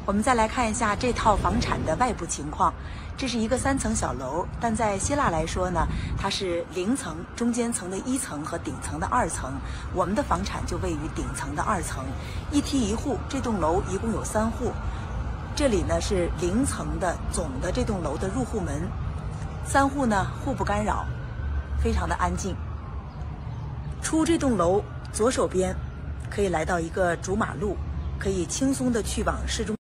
我们再来看一下这套房产的外部情况。这是一个3层小楼，但在希腊来说呢，它是0层、中间层的1层和顶层的2层。我们的房产就位于顶层的2层，一梯一户。这栋楼一共有3户。这里呢是0层的总的这栋楼的入户门，3户呢互不干扰，非常的安静。出这栋楼左手边可以来到一个主马路，可以轻松的去往市中。